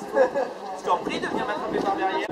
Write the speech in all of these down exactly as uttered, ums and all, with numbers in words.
Je t'en prie de venir m'attraper par derrière.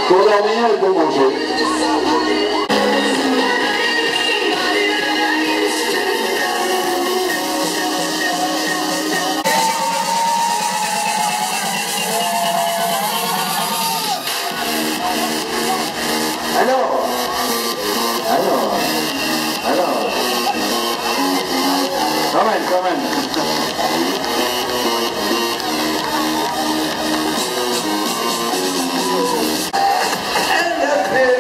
Pour dormir et pour manger. Alors, alors, alors, quand même, quand même. And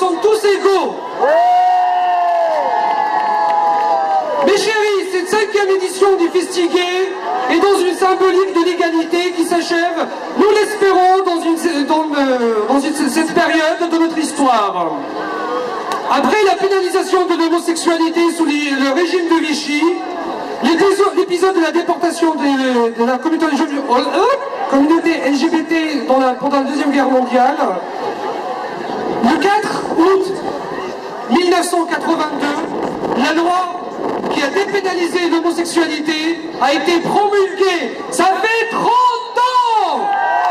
sommes tous égaux. Mes chéris, cette cinquième édition du Festigay est dans une symbolique de l'égalité qui s'achève, nous l'espérons, dans, une, dans, euh, dans une, cette période de notre histoire. Après la pénalisation de l'homosexualité sous les, le régime de Vichy, l'épisode de la déportation de, de la communauté, communauté L G B T dans la, pendant la Deuxième Guerre mondiale, le quatre août mille neuf cent quatre-vingt-deux, la loi qui a dépénalisé l'homosexualité a été promulguée. Ça fait trente ans!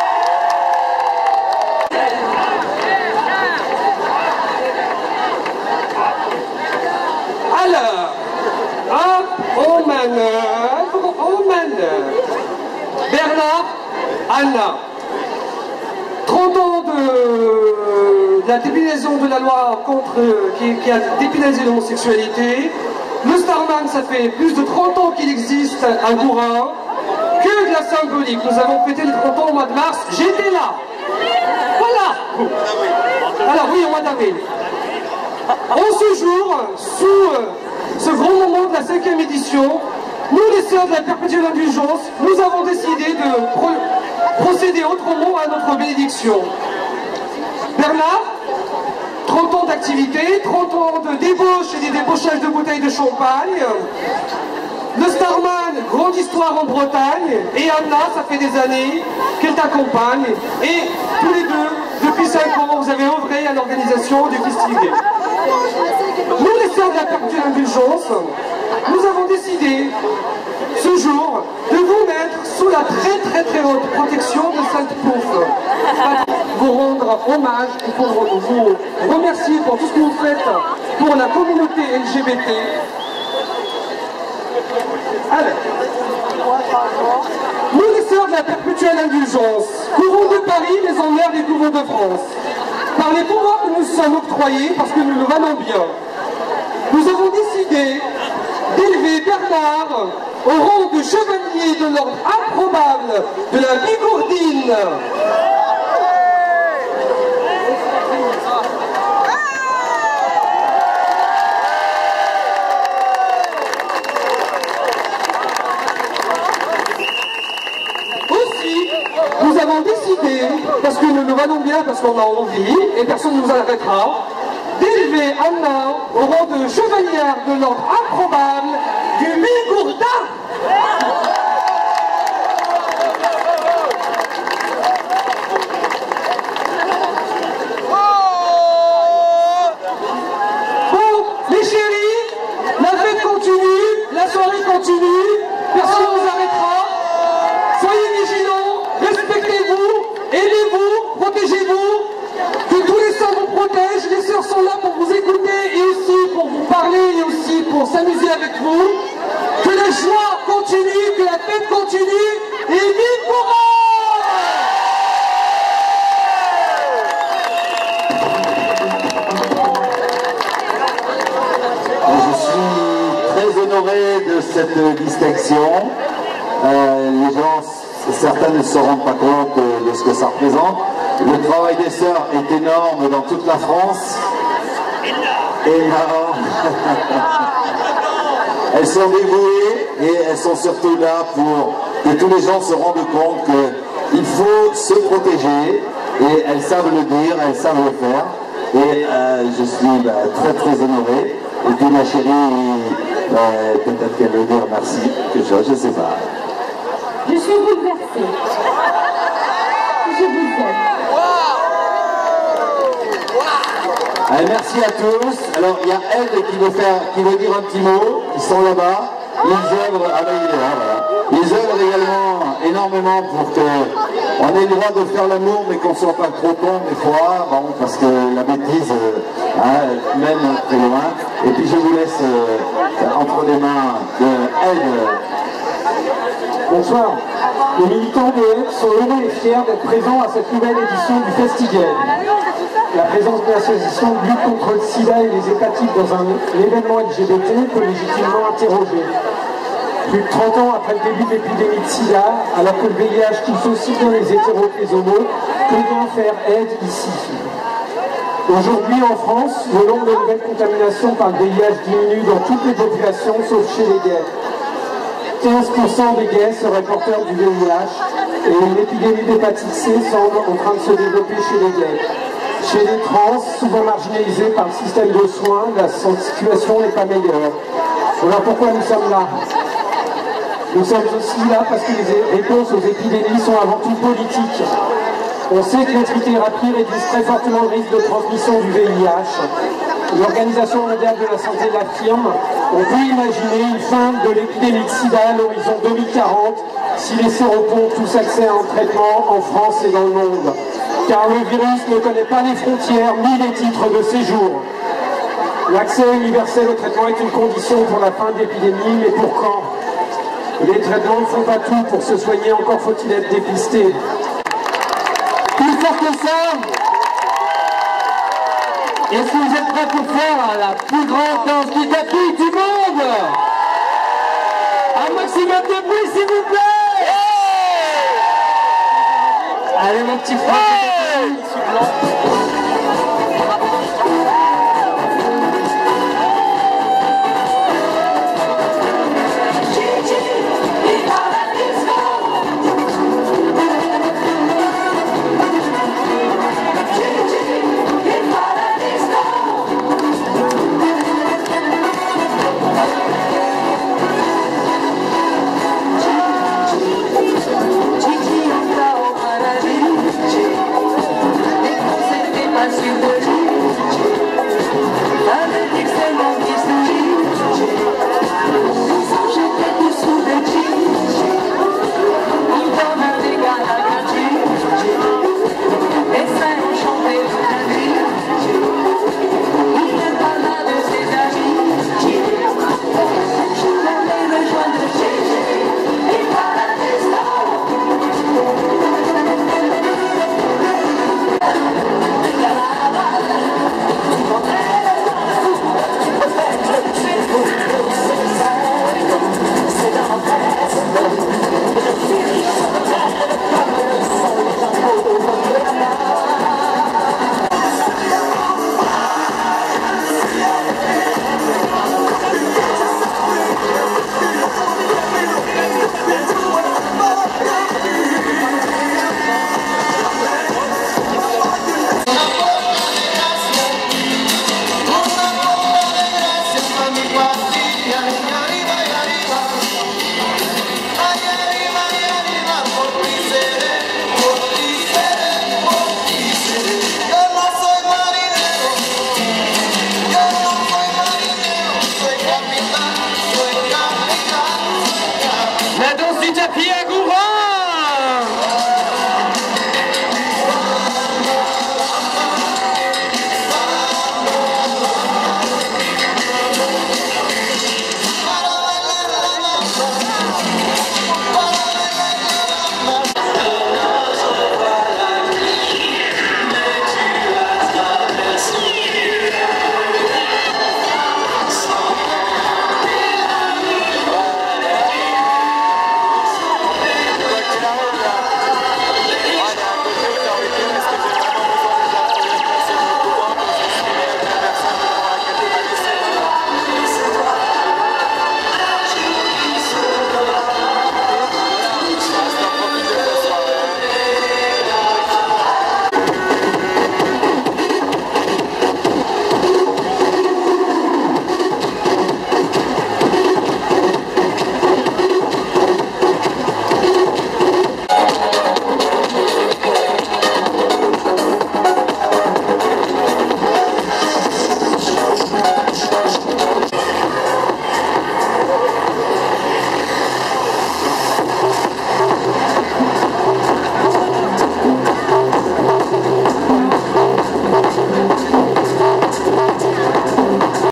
Alors, hop, on manœuvre, on manœuvre. Bernard, Anna. trente ans de, de la dépénalisation de la loi contre, qui, qui a dépénalisé l'homosexualité. Le Starman, ça fait plus de trente ans qu'il existe à Gourin. Que de la symbolique. Nous avons fêté les trente ans au mois de mars. J'étais là. Voilà. Alors oui, au mois d'avril. En ce jour, sous euh, ce grand moment de la cinquième édition, nous, les sœurs de la perpétuelle indulgence, nous avons décidé de pro procéder autrement à notre bénédiction. Bernard, trente ans d'activité, trente ans de débauche et des débauchages de bouteilles de champagne. Le Starman, grande histoire en Bretagne. Et Anna, ça fait des années qu'elle t'accompagne. Et tous les deux, depuis cinq ans, vous avez œuvré à l'organisation du Festigay. Nous, les sœurs de la perpétuelle indulgence, nous avons décidé, ce jour, de vous mettre sous la très très très haute protection de Sainte Pouffe. Vous rendre hommage et pour vous remercier pour tout ce que vous faites pour la communauté L G B T. Alors, nous les sœurs de la perpétuelle indulgence, courons de Paris, mais en l'air des couvents de France. Par les pouvoirs que nous sommes octroyés, parce que nous le valons bien, nous avons décidé d'élever Bernard au rang de chevalier de l'ordre improbable de la Bigourdine. Aussi, nous avons décidé, parce que nous le valons bien, parce qu'on a envie, et personne ne nous arrêtera, d'élever Anna au rang de chevalière de l'ordre improbable du Bigourdin. Bon, les chéris, la fête continue, la soirée continue, personne ne nous arrêtera. Soyez vigilants, respectez-vous, aimez-vous, protégez-vous. Que tous les sœurs vous protègent, les sœurs sont là pour vous écouter et aussi pour vous parler et aussi pour s'amuser avec vous. Que la joie continue, que la fête continue et vive Gourin! Je suis très honoré de cette distinction. Euh, les gens, certains ne se rendent pas compte de, de ce que ça représente. Le travail des sœurs est énorme dans toute la France. Énorme. Elles sont dévouées et elles sont surtout là pour que tous les gens se rendent compte qu'il faut se protéger. Et elles savent le dire, elles savent le faire. Et euh, je suis bah, très très honoré. Et puis ma chérie, bah, peut-être qu'elle veut dire merci, quelque chose, je ne sais pas. Je suis bouleversée. Je vous aime. Allez, merci à tous. Alors il y a elle qui veut faire, qui veut dire un petit mot. Ils sont là-bas. Ils œuvrent. Ah ben il est là, voilà. Ils œuvrent également énormément pour que on ait le droit de faire l'amour, mais qu'on ne soit pas trop con des fois, bon, parce que la bêtise, euh, hein, mène très loin. Et puis je vous laisse euh, entre les mains de elle. Bonsoir. Les militants de L sont heureux et fiers d'être présents à cette nouvelle édition du Festigay. La présence de l'association de lutte contre le sida et les hépatites dans un événement L G B T peut légitimement interroger. Plus de trente ans après le début de l'épidémie de sida, alors que le V I H touche aussi bien les hétéros que les homos, que vient faire aide ici? Aujourd'hui en France, le nombre de nouvelles contaminations par le V I H diminue dans toutes les populations sauf chez les gays. quinze pour cent des gays seraient porteurs du V I H et une épidémie d'hépatite C semble en train de se développer chez les gays. Chez les trans, souvent marginalisés par le système de soins, la situation n'est pas meilleure. Voilà pourquoi nous sommes là. Nous sommes aussi là parce que les réponses aux épidémies sont avant tout politiques. On sait que les trithérapies réduisent très fortement le risque de transmission du V I H. L'Organisation mondiale de la santé l'affirme. On peut imaginer une fin de l'épidémie de sida à l'horizon deux mille quarante si les séropos ont tous accès à un traitement en France et dans le monde. Car le virus ne connaît pas les frontières ni les titres de séjour. L'accès universel au traitement est une condition pour la fin de l'épidémie, mais pour quand? Les traitements ne font pas tout pour se soigner, encore faut-il être dépisté. Plus fort que ça. Est-ce que vous êtes prêts pour faire la plus grande danse du tapis du monde? Un maximum de bruit s'il vous plaît. Allez mon petit frère.